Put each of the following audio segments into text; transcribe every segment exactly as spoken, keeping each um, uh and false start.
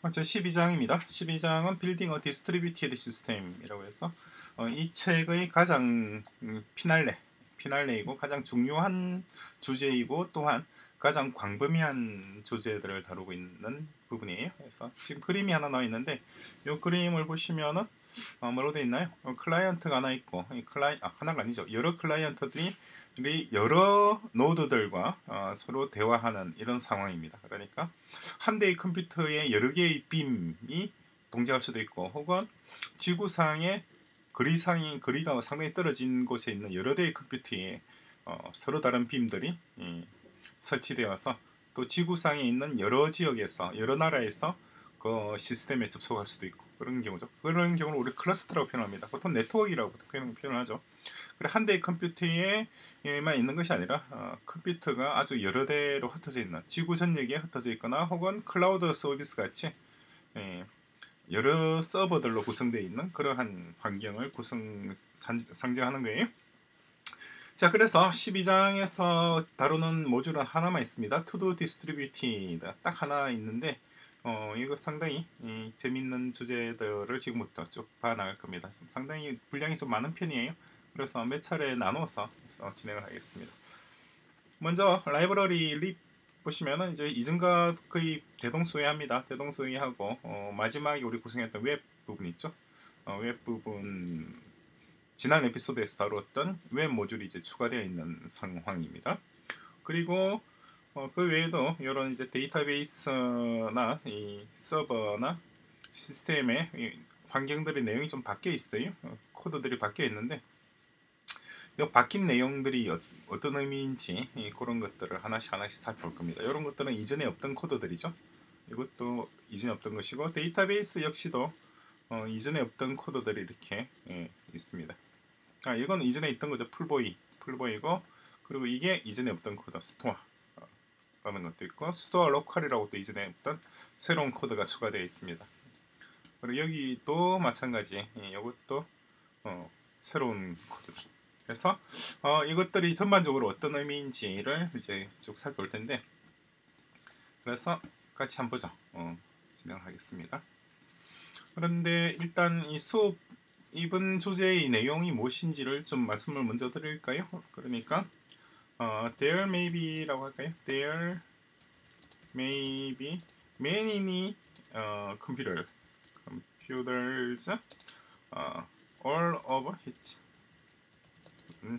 제십이 장입니다. 십이 장은 Building a Distributed System이라고 해서 어, 이 책의 가장 음, 피날레, 피날레이고 가장 중요한 주제이고 또한 가장 광범위한 주제들을 다루고 있는 부분이에요. 그래서 지금 그림이 하나 나와 있는데 이 그림을 보시면은 어, 뭐로 되어 있나요? 어, 클라이언트가 하나 있고 이 클라이 아, 하나가 아니죠. 여러 클라이언트들이 여러 노드들과 어, 서로 대화하는 이런 상황입니다. 그러니까 한 대의 컴퓨터에 여러 개의 빔이 동작할 수도 있고 혹은 지구상에 거리상이 거리가 상당히 떨어진 곳에 있는 여러 대의 컴퓨터에 어, 서로 다른 빔들이 예, 설치되어서 또 지구상에 있는 여러 지역에서 여러 나라에서 그 시스템에 접속할 수도 있고 그런 경우죠. 그런 경우를 우리 클러스터라고 표현합니다. 보통 네트워크라고 표현을 하죠. 한 대의 컴퓨터에만 있는 것이 아니라 어, 컴퓨터가 아주 여러 대로 흩어져 있는 지구 전역에 흩어져 있거나 혹은 클라우드 서비스 같이 예, 여러 서버들로 구성되어 있는 그러한 환경을 구성 산, 상징하는 거예요. 자, 그래서 십이 장에서 다루는 모듈은 하나만 있습니다. To do distributed 딱 하나 있는데 어, 이거 상당히 이, 재밌는 주제들을 지금부터 쭉 봐나갈 겁니다. 상당히 분량이 좀 많은 편이에요. 그래서 몇 차례 나눠서 진행을 하겠습니다. 먼저 라이브러리 립 보시면은 이제 이전과 거의 대동소이합니다. 대동소이하고 어, 마지막에 우리 구성했던 웹 부분 있죠. 어, 웹 부분 지난 에피소드에서 다루었던 웹 모듈이 이제 추가되어 있는 상황입니다. 그리고 어, 그 외에도 이런 이제 데이터베이스나 이 서버나 시스템의 이 환경들의 내용이 좀 바뀌어 있어요. 어, 코드들이 바뀌어 있는데 이 바뀐 내용들이 어, 어떤 의미인지 이, 그런 것들을 하나씩 하나씩 살펴볼 겁니다. 이런 것들은 이전에 없던 코드들이죠. 이것도 이전에 없던 것이고 데이터베이스 역시도 어, 이전에 없던 코드들이 이렇게 예, 있습니다. 아, 이건 이전에 있던 거죠. 풀보이, 풀보이고 그리고 이게 이전에 없던 코드, 스토어 라는 것도 있고 스토어 로컬이라고 또 이전에 없던 새로운 코드가 추가되어 있습니다. 그리고 여기도 마찬가지, 이것도 어, 새로운 코드죠. 그래서 어, 이것들이 전반적으로 어떤 의미인지를 이제 쭉 살펴볼 텐데, 그래서 같이 한번 보죠. 어, 진행하겠습니다. 그런데 일단 이 수업 이번 주제의 내용이 무엇인지를 좀 말씀을 먼저 드릴까요? 그러니까 어, there may be라고 할까요? There may be many uh, computers, computers uh, all over each um,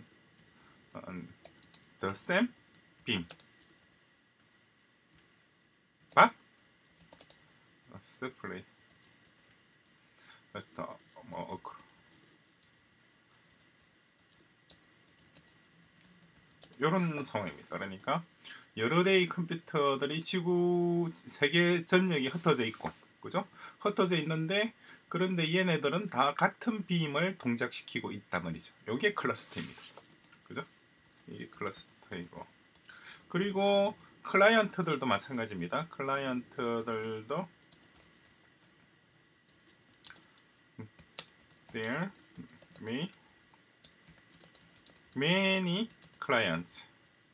the same beam, but separately at the 뭐 occur. 이런 상황입니다. 그러니까 여러 대의 컴퓨터들이 지구 세계 전역에 흩어져 있고, 그죠? 흩어져 있는데 그런데 얘네들은 다 같은 빔을 동작시키고 있단 말이죠. 이게 클러스터입니다. 그죠? 이게 클러스터이고, 그리고 클라이언트들도 마찬가지입니다. 클라이언트들도 there may many clients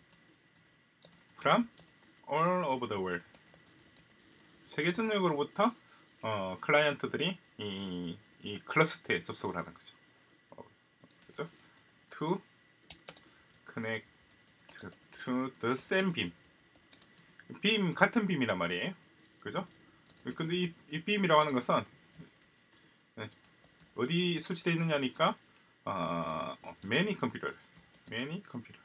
from all over the world. 세계 전역으로부터 어, 클라이언트들이 이, 이 클러스터에 접속을 하는 거죠. 어, 그죠? To connect to the same beam. 빔 같은 빔이란 말이에요. 그죠? 근데 이, 이 빔이라고 하는 것은 네, 어디 설치되어 있느냐니까 어, many computers, many computers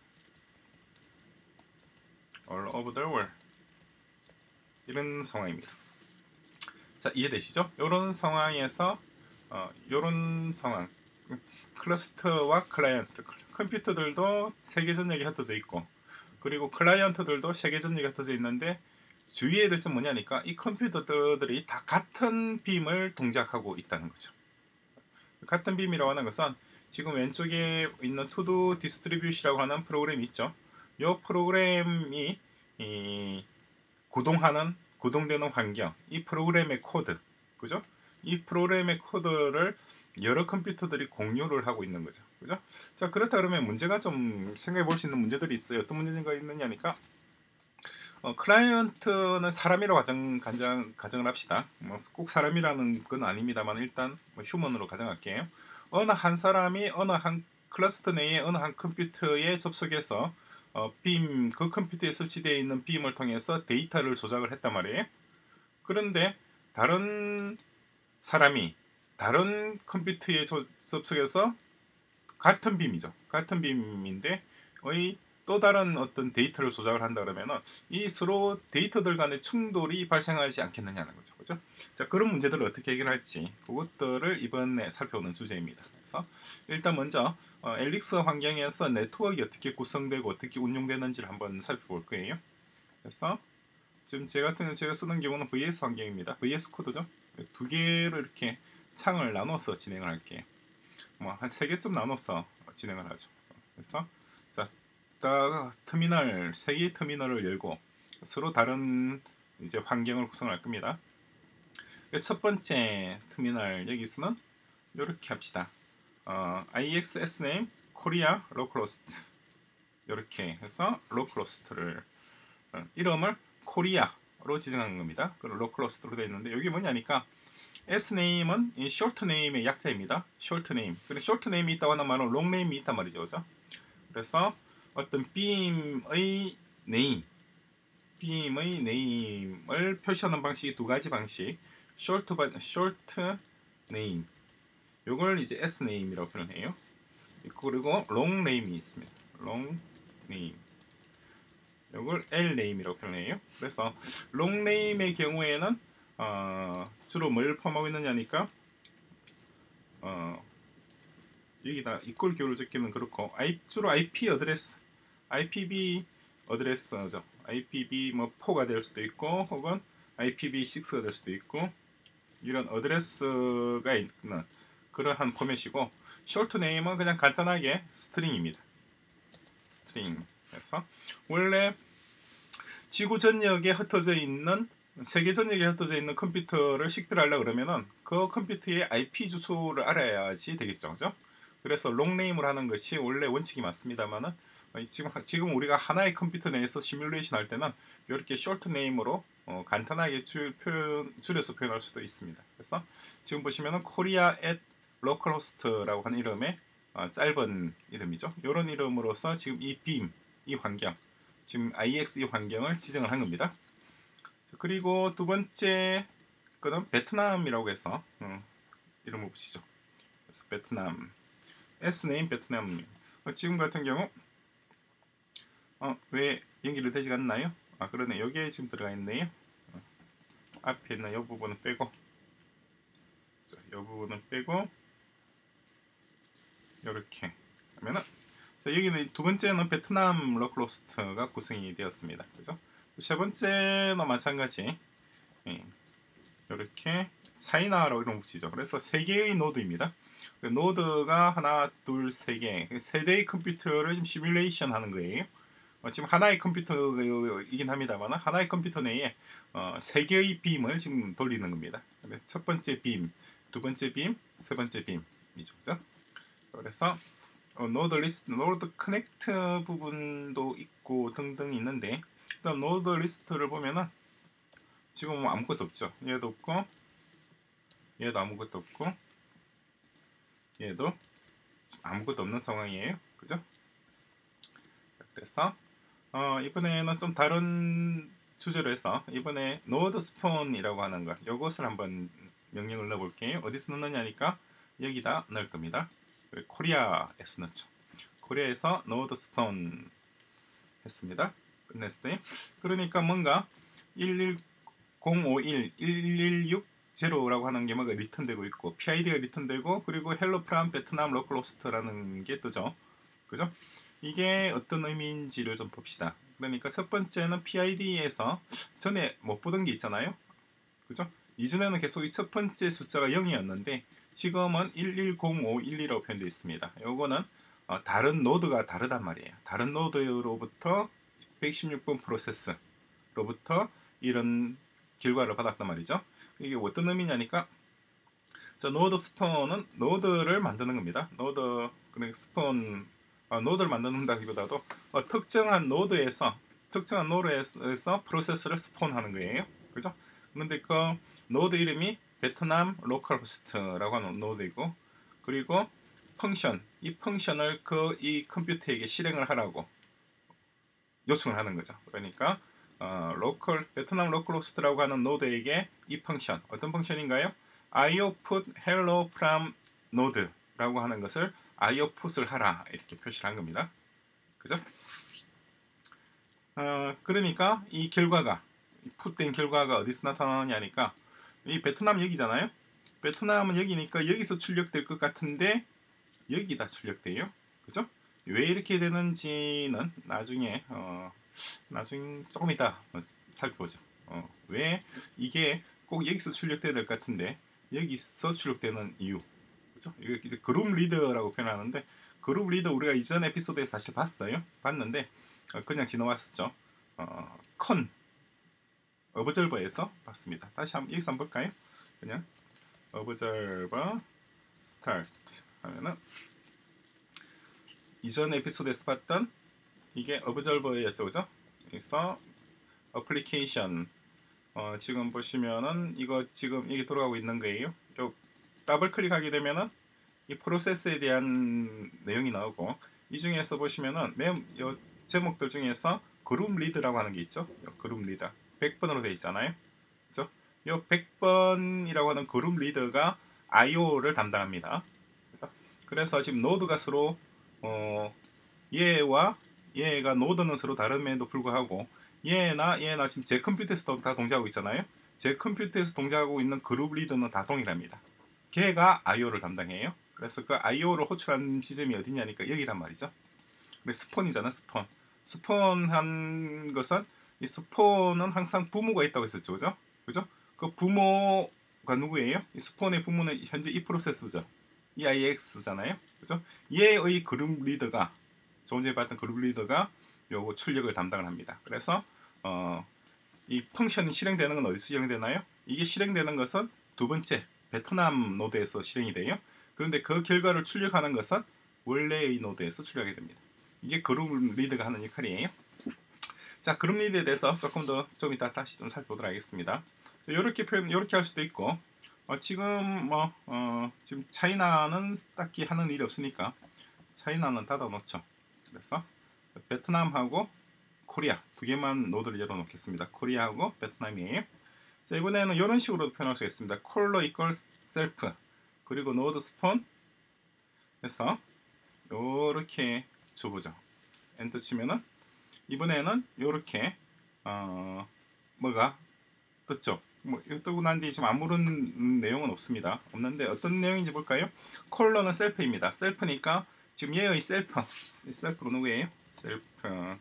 all over the world. 이런 상황입니다. 자, 이해되시죠? 이런 상황에서 어, 이런 상황, 클러스터와 클라이언트, 컴퓨터들도 세계 전역에 흩어져 있고 그리고 클라이언트들도 세계 전역에 흩어져 있는데 주의해야 될 점은 뭐냐니까 이 컴퓨터들이 다 같은 빔을 동작하고 있다는 거죠. 같은 빔이라고 하는 것은 지금 왼쪽에 있는 투두 디스트리뷰시라고 하는 프로그램이 있죠. 이 프로그램이 이 구동하는 구동되는 환경, 이 프로그램의 코드, 그죠? 이 프로그램의 코드를 여러 컴퓨터들이 공유를 하고 있는 거죠. 그죠? 자, 그렇다 그러면 문제가 좀 생각해 볼 수 있는 문제들이 있어요. 어떤 문제가 있느냐니까 어, 클라이언트는 사람이라고 가정, 가정, 가정을 합시다. 뭐 꼭 사람이라는 건 아닙니다만 일단 뭐 휴먼으로 가정할게요. 어느 한 사람이 어느 한 클러스터 내의 어느 한 컴퓨터에 접속해서 어, 빔, 그 컴퓨터에 설치되어 있는 빔을 통해서 데이터를 조작을 했단 말이에요. 그런데 다른 사람이 다른 컴퓨터에 조, 접속해서 같은 빔이죠. 같은 빔인데 의 또 다른 어떤 데이터를 조작을 한다 그러면은 이 서로 데이터들 간의 충돌이 발생하지 않겠느냐는 거죠. 그죠? 자, 그런 문제들을 어떻게 해결할지 그것들을 이번에 살펴보는 주제입니다. 그래서 일단 먼저 어, 엘릭스 환경에서 네트워크가 어떻게 구성되고 어떻게 운용되는지를 한번 살펴볼 거예요. 그래서 지금 제 같은 경우 제가 쓰는 경우는 브이에스 환경입니다. 브이에스 코드죠. 두 개를 이렇게 창을 나눠서 진행을 할게요. 뭐 한 세 개쯤 나눠서 진행을 하죠. 그래서 자, 딱 터미널 세 개의 터미널을 열고 서로 다른 이제 환경을 구성할 겁니다. 첫 번째 터미널 여기서는 이렇게 합시다. 어, 아이엑스에스네임 코리아 로컬호스트 이렇게 해서 로컬호스트를 어, 이름을 코리아로 지정한 겁니다. 그 로컬호스트로 되어 있는데 여기 뭐냐니까 S네임은 이 shortname의 약자입니다. shortname. 그리고 shortname이 있다고 하는 말은 longname이 있단 말이죠. 그죠? 그래서 어떤 빔의 name, 빔의 name을 표시하는 방식이 두 가지 방식. short, short name. 요걸 이제 Sname이라고 표현해요. 그리고 long name이 있습니다. long name. 요걸 Lname이라고 표현해요. 그래서 long name의 경우에는 어, 주로 뭘 포함하고 있느냐니까 어, 여기다 이퀄 기호를 적기는 그렇고 I, 주로 아이피 어드레스 아이피브이 어드레스죠. 아이피브이 뭐 사가 될 수도 있고 혹은 아이피브이 식스가 될 수도 있고 이런 어드레스가 있는 그러한 포맷이고 short name은 그냥 간단하게 스트링입니다. 스트링. 그래서 원래 지구 전역에 흩어져 있는 세계 전역에 흩어져 있는 컴퓨터를 식별하려고 그러면은 그 컴퓨터의 아이피 주소를 알아야지 되겠죠. 그죠? 그래서 롱네임을 하는 것이 원래 원칙이 맞습니다만은 지금, 지금 우리가 하나의 컴퓨터 내에서 시뮬레이션 할 때는 이렇게 short name으로 어, 간단하게 줄, 표현, 줄여서 표현할 수도 있습니다. 그래서 지금 보시면은 코리아 at localhost라고 하는 이름의 어, 짧은 이름이죠. 이런 이름으로서 지금 이 빔, 이 환경, 지금 아이엑스 이 환경을 지정을 한 겁니다. 그리고 두 번째 거는 베트남이라고 해서 음, 이름을 보시죠. 그래서 베트남 S네임 베트남. 어, 지금 같은 경우 어, 왜 연결이 되지 않나요? 아 그러네. 여기에 지금 들어가 있네요. 어, 앞에 있는 이 부분은 빼고 이 부분은 빼고 이렇게 하면은 자, 여기는 두 번째는 베트남 로컬호스트가 구성이 되었습니다. 그죠? 세 번째는 마찬가지 예, 이렇게 차이나라고 이름 붙이죠. 그래서 세 개의 노드입니다. 노드가 하나, 둘, 세 개, 세 대의 컴퓨터를 지금 시뮬레이션 하는 거예요. 어, 지금 하나의 컴퓨터이긴 합니다만 하나의 컴퓨터 내에 어, 세 개의 빔을 지금 돌리는 겁니다. 첫 번째 빔, 두 번째 빔, 세 번째 빔이죠. 그죠? 그래서 어, 노드 리스트, 노드 커넥트 부분도 있고 등등 있는데 일단 노드 리스트를 보면은 지금 뭐 아무것도 없죠. 얘도 없고 얘도 아무것도 없고 얘도 지금 아무것도 없는 상황이에요. 그죠? 그래서 어, 이번에는 좀 다른 주제로 해서 이번에 노드 스폰이라고 하는 거 이것을 한번 명령을 넣어볼게요. 어디서 넣느냐니까 여기다 넣을 겁니다. 코리아에서 넣죠. 코리아에서 노드 스폰 했습니다. 끝냈어요. 그러니까 뭔가 일일공오일 일일육십라고 하는 게 뭔가 리턴되고 있고 피아이디가 리턴되고 그리고 헬로 프람 베트남 로컬호스트라는 게 뜨죠. 그죠? 이게 어떤 의미인지를 좀 봅시다. 그러니까 첫 번째는 피아이디에서 전에 못 보던 게 있잖아요. 그죠? 이전에는 계속 이 첫 번째 숫자가 영이었는데 지금은 일일공오일이라고 표현되어 있습니다. 요거는 어, 다른 노드가 다르단 말이에요. 다른 노드로부터 백십육 번 프로세스로부터 이런 결과를 받았단 말이죠. 이게 어떤 의미냐니까 자, 노드 스폰은 노드를 만드는 겁니다. 노드 그러니까 스폰 어, 노드를 만든다기보다도 어, 특정한 노드에서 특정한 노드에서 프로세스를 스폰하는 거예요. 그죠? 그런데 그 노드 이름이 베트남 로컬 호스트라고 하는 노드이고, 그리고 펑션, 이 펑션을 그 이 컴퓨터에게 실행을 하라고 요청을 하는 거죠. 그러니까 어, 로컬 베트남 로컬 호스트라고 하는 노드에게 이 펑션, 어떤 펑션인가요? ioutput hello from node라고 하는 것을 ioutput을 하라 이렇게 표시를 한 겁니다. 그죠? 어, 그러니까 이 결과가 풋된 결과가 어디서 나타나느냐니까 이 베트남 여기잖아요. 베트남은 여기니까 여기서 출력될 것 같은데 여기다 출력돼요. 그죠? 왜 이렇게 되는지는 나중에 어, 나중 조금 이따 살펴보죠. 어, 왜 이게 꼭 여기서 출력돼야 될 것 같은데 여기서 출력되는 이유. 그죠? 이게 이제 그룹 리더라고 표현하는데, 그룹 리더 우리가 이전 에피소드에 사실 봤어요. 봤는데 어, 그냥 지나왔었죠. 어, 컨 어브저버에서 봤습니다. 다시 한번 여기서 한번 볼까요? 그냥 어브저버 스타트 하면은 이전 에피소드에서 봤던 이게 어브저버였죠, 그죠? 그래서 어플리케이션 어, 지금 보시면은 이거 지금 이게 돌아가고 있는 거예요. 요 더블 클릭하게 되면은 이 프로세스에 대한 내용이 나오고, 이 중에서 보시면은 맨 요 제목들 중에서 그룹 리드라고 하는 게 있죠. 요 그룹 리더 백 번으로 되어 있잖아요. 그죠? 요 백 번이라고 하는 그룹 리더가 아이오를 담당합니다. 그죠? 그래서 지금 노드가 서로 어, 얘와 얘가 노드는 서로 다름에도 불구하고 얘나 얘나 지금 제 컴퓨터에서 다 동작하고 있잖아요. 제 컴퓨터에서 동작하고 있는 그룹 리더는 다 동일합니다. 걔가 아이오를 담당해요. 그래서 그 아이오를 호출한 지점이 어디냐니까 여기란 말이죠. 스폰이잖아, 스폰. 스폰한 것은 이 스폰은 항상 부모가 있다고 했었죠, 그죠? 그죠? 그 부모가 누구예요? 이 스폰의 부모는 현재 이 프로세스죠. 이아이엑스잖아요, 그죠? 얘의 그룹 리더가 조금 전에 봤던 그룹 리더가 요거 출력을 담당을 합니다. 그래서 어, 이 펑션이 실행되는 건 어디서 실행되나요? 이게 실행되는 것은 두 번째 베트남 노드에서 실행이 돼요. 그런데 그 결과를 출력하는 것은 원래의 노드에서 출력하게 됩니다. 이게 그룹 리드가 하는 역할이에요. 자, 그룹 리드에 대해서 조금 더 좀 이따 다시 좀 살펴보도록 하겠습니다. 이렇게 표현, 이렇게 할 수도 있고, 어, 지금 뭐 어, 지금 차이나는 딱히 하는 일이 없으니까 차이나는 닫아놓죠. 그래서 베트남하고 코리아 두 개만 노드를 열어놓겠습니다. 코리아하고 베트남이에요. 자, 이번에는 이런 식으로 표현할 수 있습니다. 콜러 이퀄 셀프 그리고 노드 스폰 해서 요렇게 줘보죠. 엔터 치면은 이번에는 요렇게 어, 뭐가 떴죠. 뭐 이거 뜨고 난 뒤에 지금 아무런 내용은 없습니다. 없는데 어떤 내용인지 볼까요? 콜러는 셀프입니다. 셀프니까 지금 얘의 셀프 셀프로 누구예요? 셀프가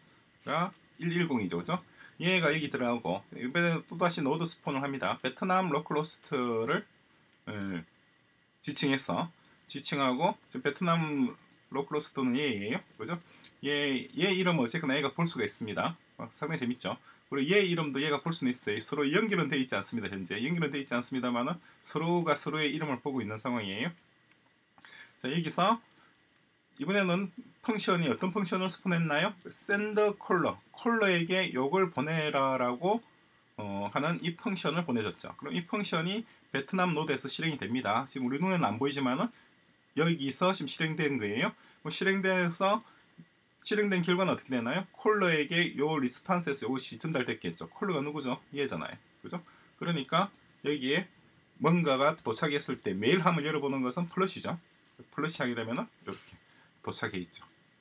일백십이죠, 그죠? 얘가 여기 들어가고 이번에 또다시 노드 스폰을 합니다. 베트남 로컬 호스트를 음, 지칭해서 지칭하고 베트남 로컬 호스트는 얘예요, 그죠? 얘, 얘 이름 어쨌거나 얘가 볼 수가 있습니다. 어, 상당히 재밌죠? 그리고 얘 이름도 얘가 볼 수는 있어요. 서로 연결은 되어 있지 않습니다. 현재 연결은 되어 있지 않습니다만은 서로가 서로의 이름을 보고 있는 상황이에요. 자, 여기서 이번에는 펑션이 어떤 펑션을 스폰했나요? send caller, 콜러에게 요걸 보내라라고 어, 하는 이 펑션을 보내줬죠. 그럼 이 펑션이 베트남 노드에서 실행이 됩니다. 지금 우리 눈에는 안 보이지만은 여기서 지금 실행된 거예요. 뭐 실행돼서 실행된 결과는 어떻게 되나요? 콜러에게 요 리스판스에서 이것이 전달됐겠죠. 콜러가 누구죠? 얘잖아요. 그죠? 그러니까 여기에 뭔가가 도착했을 때 메일함을 열어보는 것은 플러시죠. 플러시 하게 되면은 이렇게 도착해 있죠.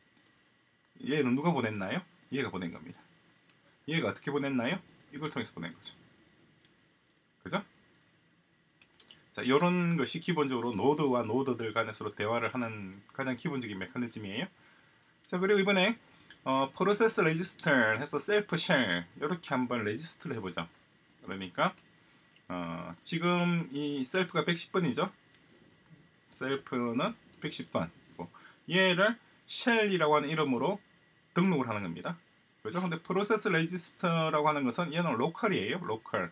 얘는 누가 보냈나요? 얘가 보낸 겁니다. 얘가 어떻게 보냈나요? 이걸 통해서 보낸 거죠. 그죠? 자, 이런 것이 기본적으로 노드와 노드들 간에 서로 대화를 하는 가장 기본적인 메커니즘이에요. 자, 그리고 이번에 어, 프로세스 레지스터 해서 셀프 쉘 이렇게 한번 레지스터를 해보죠. 그러니까 어, 지금 이 셀프가 백십 번이죠. 셀프는 백십 번. 얘를 쉘이라고 하는 이름으로 등록을 하는 겁니다. 그죠? 근데 프로세스 레지스터라고 하는 것은 얘는 로컬이에요. 로컬.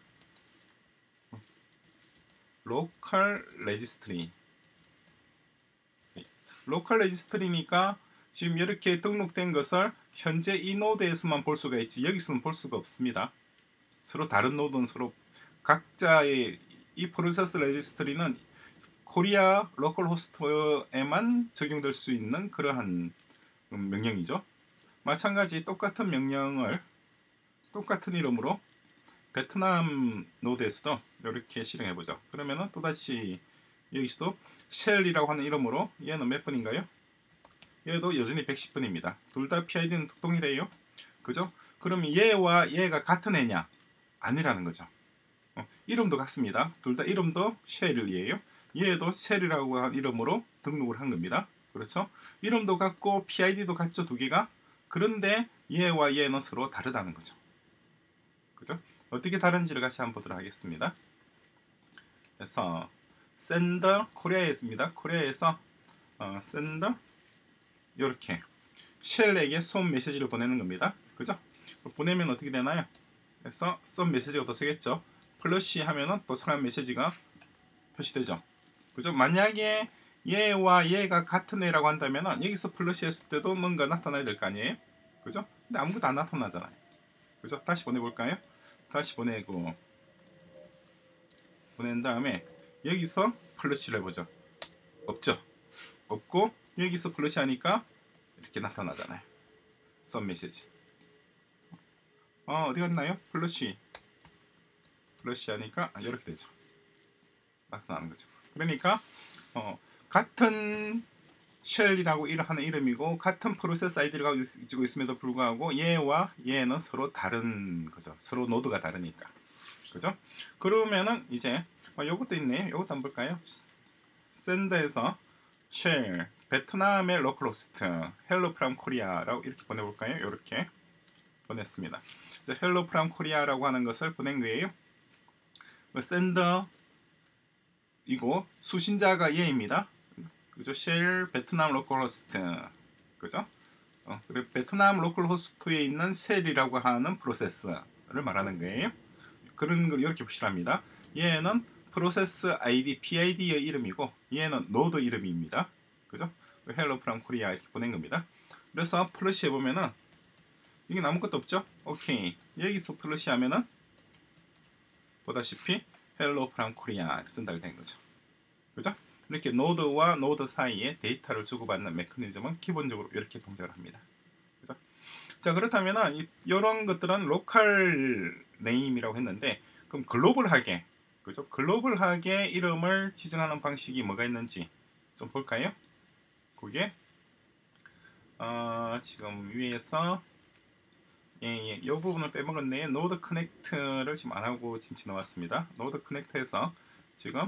로컬 레지스트리. 로컬 레지스트리니까 지금 이렇게 등록된 것을 현재 이 노드에서만 볼 수가 있지 여기서는 볼 수가 없습니다. 서로 다른 노드는 서로 각자의 이 프로세스 레지스트리는 코리아 로컬 호스트에만 적용될 수 있는 그러한 명령이죠. 마찬가지 똑같은 명령을 똑같은 이름으로 베트남 노드에서도 이렇게 실행해보죠. 그러면은 또다시 여기서도 쉘이라고 하는 이름으로 얘는 몇 분인가요? 얘도 여전히 백십 분입니다. 둘 다 피아이디는 동일해요. 그죠? 그럼 얘와 얘가 같은 애냐? 아니라는 거죠. 어, 이름도 같습니다. 둘 다 이름도 쉘이에요. 얘도 쉘이라고 하는 이름으로 등록을 한 겁니다. 그렇죠? 이름도 같고 피아이디도 같죠, 두 개가. 그런데 얘와 얘는 서로 다르다는 거죠. 그죠? 어떻게 다른지를 같이 한번 보도록 하겠습니다. 그래서 sender 코리아에서입니다. 코리아에서 어, sender 이렇게 쉘에게 솜 메시지를 보내는 겁니다. 그죠? 보내면 어떻게 되나요? 그래서 썸 메시지가 도착했죠. 플러시 하면은 도착한 메시지가 표시되죠. 그죠? 만약에 얘와 얘가 같은 애라고 한다면은 여기서 플러시 했을 때도 뭔가 나타나야 될 거 아니에요? 그죠? 근데 아무것도 안 나타나잖아요. 그죠? 다시 보내볼까요? 다시 보내고 보낸 다음에 여기서 플러시를 해보죠. 없죠? 없고 여기서 플러시 하니까 이렇게 나타나잖아요. 썸 메시지. 어, 어디 갔나요? 플러시 플러시 하니까 이렇게 되죠. 나타나는 거죠. 그러니까 어, 같은 쉘이라고 하는 이름이고 같은 프로세스 아이디를 가지고 있음에도 불구하고 얘와 얘는 서로 다른 거죠. 서로 노드가 다르니까. 그죠? 그러면은 이제 어, 요것도 있네. 요것도 한번 볼까요? 샌더에서 쉘 베트남의 로컬호스트 헬로 프람 코리아라고 이렇게 보내볼까요? 이렇게 보냈습니다. 이제 헬로 프람 코리아라고 하는 것을 보낸 거예요. 샌더 이고 수신자가 얘입니다. 그죠? 쉘 베트남 로컬 호스트. 그죠? 어, 그리고 베트남 로컬 호스트에 있는 쉘이라고 하는 프로세스를 말하는 거예요. 그런 걸 이렇게 표시합니다. 얘는 프로세스 아이디 피아이디의 이름이고 얘는 노드 이름입니다. 그죠? 헬로 프람 코리아 이렇게 보낸 겁니다. 그래서 플러시 해보면은 이게 아무것도 없죠? 오케이. 여기서 플러시 하면은 보다시피 헬로 프람 코리아 전달된 거죠. 그죠? 이렇게 노드와 노드 사이에 데이터를 주고받는 메커니즘은 기본적으로 이렇게 동작을 합니다. 그죠? 자, 그렇다면 이런 것들은 로컬 네임이라고 했는데 그럼 글로벌하게 그죠? 글로벌하게 이름을 지정하는 방식이 뭐가 있는지 좀 볼까요? 그게 어, 지금 위에서 예, 예, 이 부분을 빼먹었네요. 노드 커넥트를 지금 안 하고 지금 지나왔습니다. 노드 커넥트에서 지금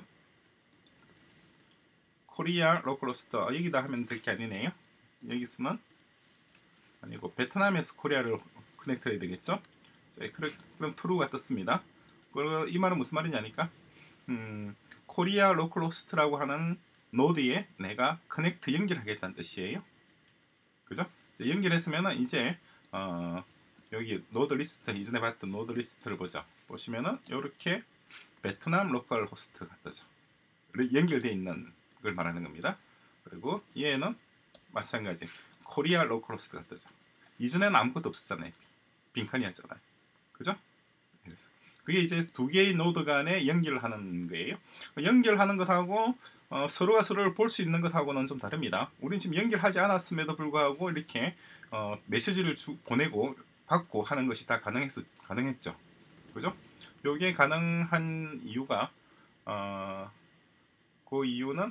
코리아 로컬호스트 여기다 하면 될 게 아니네요. 여기서는 아니고 베트남에서 코리아를 커넥트 해야 되겠죠. 자, 그럼 true가 떴습니다. 이 말은 무슨 말이냐니까 음, 코리아 로컬호스트라고 하는 노드에 내가 커넥트 연결하겠다는 뜻이에요. 그죠? 연결했으면 이제 어, 여기 노드 리스트 이전에 봤던 노드 리스트를 보죠. 보시면은 이렇게 베트남 로컬 호스트가 뜨죠. 연결되어 있는 걸 말하는 겁니다. 그리고 얘는 마찬가지 코리아 로컬 호스트가 뜨죠. 이전에는 아무것도 없었잖아요. 빈칸이었잖아요. 그죠? 그래서 그게 이제 두 개의 노드 간에 연결을 하는 거예요. 연결하는 것하고 어, 서로가 서로를 볼 수 있는 것하고는 좀 다릅니다. 우리는 지금 연결하지 않았음에도 불구하고 이렇게 어, 메시지를 주, 보내고 받고 하는 것이 다 가능했, 가능했죠. 그죠? 요게 가능한 이유가 어, 그 이유는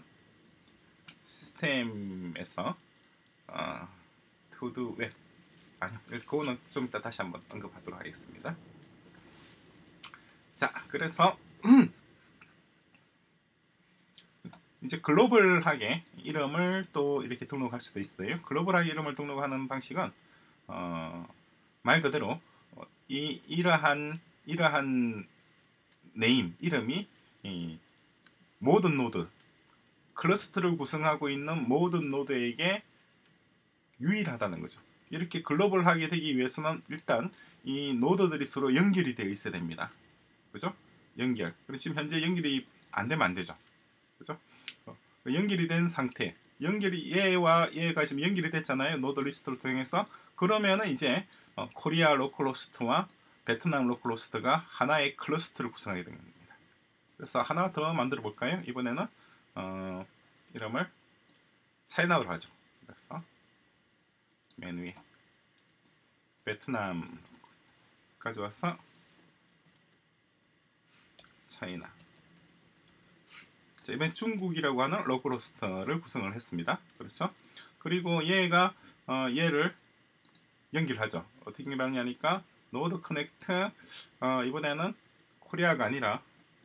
시스템에서 어, to do web 아니요, 그거는 좀 이따 다시 한번 언급하도록 하겠습니다. 자, 그래서 이제 글로벌하게 이름을 또 이렇게 등록할 수도 있어요. 글로벌하게 이름을 등록하는 방식은 어, 말 그대로 이 이러한 이러한 네임 이름이 이 모든 노드 클러스터를 구성하고 있는 모든 노드에게 유일하다는 거죠. 이렇게 글로벌하게 되기 위해서는 일단 이 노드들이 서로 연결이 되어 있어야 됩니다. 그죠? 연결. 그리고 지금 현재 연결이 안 되면 안 되죠. 그죠? 연결이 된 상태. 연결이 얘와 얘가 지금 연결이 됐잖아요. 노드 리스트를 통해서. 그러면은 이제 어, 코리아 로컬호스트와 베트남 로컬호스트가 하나의 클러스터를 구성하게 됩니다. 그래서 하나 더 만들어 볼까요? 이번에는 어, 이름을 차이나로 하죠. 그래서 맨 위에 베트남 가져와서 차이나. 자, 이번엔 중국이라고 하는 로컬호스트를 구성을 했습니다. 그렇죠? 그리고 얘가 어, 얘를 연결하죠. 어떻게 연결하냐니까 노드 커넥트 어, 이번에는 코리아가 아니라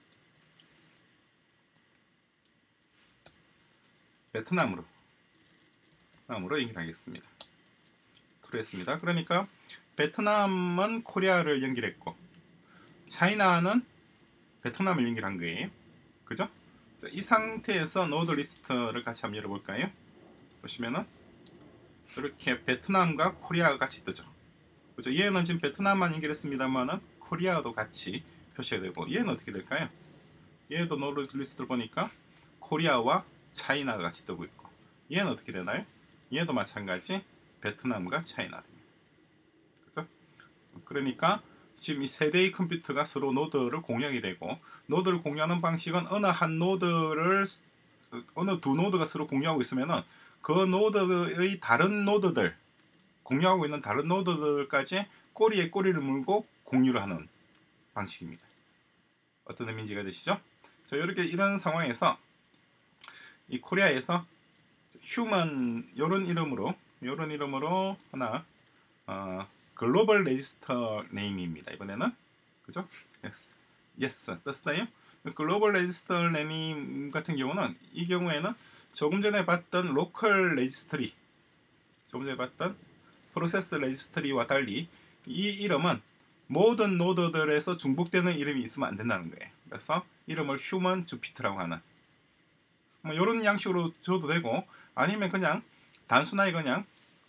베트남으로 베트남으로 연결하겠습니다. 했습니다. 그러니까 베트남은 코리아를 연결했고 차이나는 베트남을 연결한 거예요. 그죠? 자, 이 상태에서 노드 리스트를 같이 한번 열어볼까요? 보시면은 이렇게 베트남과 코리아가 같이 뜨죠. 그죠? 얘는 지금 베트남만 연결했습니다만은 코리아도 같이 표시가 되고 얘는 어떻게 될까요? 얘도 노드 리스트를 보니까 코리아와 차이나가 같이 뜨고 있고 얘는 어떻게 되나요? 얘도 마찬가지 베트남과 차이나 됩니다. 그죠? 그러니까 지금 이 세 대의 컴퓨터가 서로 노드를 공유하게 되고 노드를 공유하는 방식은 어느 한 노드를 어느 두 노드가 서로 공유하고 있으면은 그 노드의 다른 노드들 공유하고 있는 다른 노드들까지 꼬리에 꼬리를 물고 공유를 하는 방식입니다. 어떤 의미인지가 되시죠? 자, 이렇게 이런 상황에서 이 코리아에서 휴먼 이런 이름으로 이런 이름으로 하나 어, 글로벌 레지스터 네임입니다. 이번에는 그죠? yes, yes 떴어요. 글로벌 레지스터 네임 같은 경우는 이 경우에는 조금 전에 봤던 로컬 레지스트리 조금 전에 봤던 프로세스 레지스트리와 달리 이 이름은 모든 노드들에서 중복되는 이름이 있으면 안 된다는 거예요. 그래서 이름을 휴먼 주피터라고 하는 뭐 이런 양식으로 줘도 되고 아니면 그냥 단순하게 그냥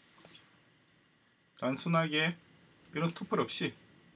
단순하게 이런 투플 없이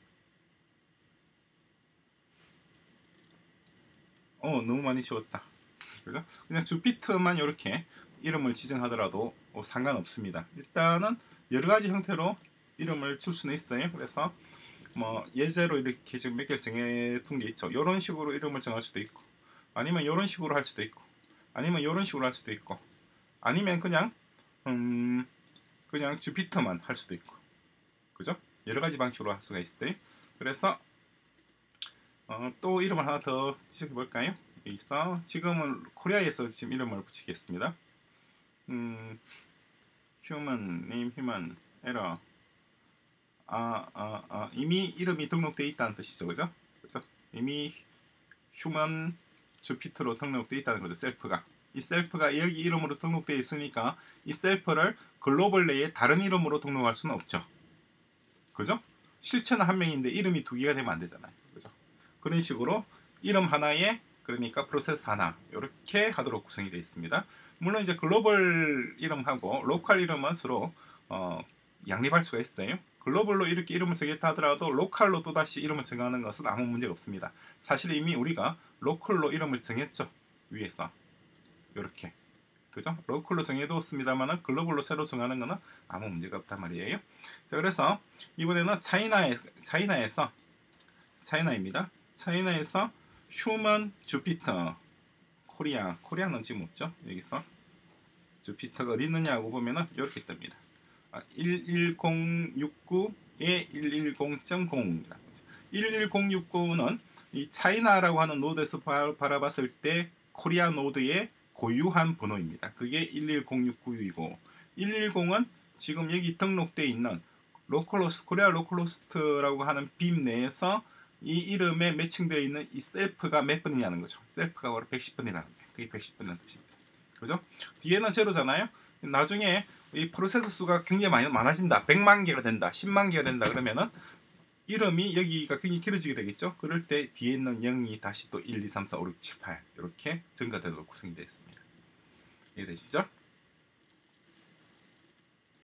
어 너무 많이 지웠다. 그죠? 그냥 주피터만 이렇게 이름을 지정하더라도 어, 상관없습니다. 일단은 여러 가지 형태로 이름을 줄 수는 있어요. 그래서 뭐 예제로 이렇게 지금 몇 개 정해둔 게 있죠. 이런 식으로 이름을 정할 수도 있고 아니면 이런 식으로 할 수도 있고 아니면 이런 식으로 할 수도 있고 아니면 그냥 음 그냥 주피터만 할 수도 있고 그죠? 여러 가지 방식으로 할 수가 있어요. 그래서 어, 또 이름을 하나 더 지정해 볼까요? 여기서 지금은 코리아에서 지금 이름을 붙이겠습니다. 음, human name, human error. 아, 아, 아, 이미 이름이 등록되어 있다는 뜻이죠, 그죠? 그래서 이미 human 주피터로 등록되어 있다는 거죠, 셀프가. 이 셀프가 여기 이름으로 등록되어 있으니까 이 셀프를 글로벌 내에 다른 이름으로 등록할 수는 없죠. 그죠? 실체는 한 명인데 이름이 두 개가 되면 안 되잖아요. 그죠? 그런 식으로 이름 하나에 그러니까 프로세스 하나 이렇게 하도록 구성이 되어 있습니다. 물론 이제 글로벌 이름하고 로컬 이름은 서로 어, 양립할 수가 있어요. 글로벌로 이렇게 이름을 정했다 하더라도 로컬로 또다시 이름을 정하는 것은 아무 문제가 없습니다. 사실 이미 우리가 로컬로 이름을 정했죠. 위에서 이렇게 그죠? 로컬로 정해두었습니다만은 글로벌로 새로 정하는 것은 아무 문제가 없단 말이에요. 자, 그래서 이번에는 차이나에, 차이나에서 차이나입니다. 차이나에서 휴먼 주피터 코리아 코리아는 지금 없죠. 여기서 주피터가 어디 있느냐고 보면은 이렇게 뜹니다. 아, 일일공육구에 일일공 점 공이라고 일일공육구는 이 차이나라고 하는 노드에서 바라봤을 때 코리아 노드의 고유한 번호입니다. 그게 일일공육구이고 일일공은 지금 여기 등록되어 있는 로컬호스트, 코리아 로컬호스트라고 하는 빔 내에서 이 이름에 매칭되어 있는 이 셀프가 몇 번이냐는 거죠. 셀프가 바로 백십 번이라는 거예요. 그게 백십 번이라는 뜻입니다. 그죠? 뒤에는 제로잖아요. 나중에 이 프로세스 수가 굉장히 많이 많아진다. 백만 개가 된다. 십만 개가 된다. 그러면은 이름이 여기가 굉장히 길어지게 되겠죠. 그럴 때 뒤에 있는 영이 다시 또 일, 이, 삼, 사, 오, 육, 칠, 팔 이렇게 증가되도록 구성이 되어 있습니다. 이해되시죠?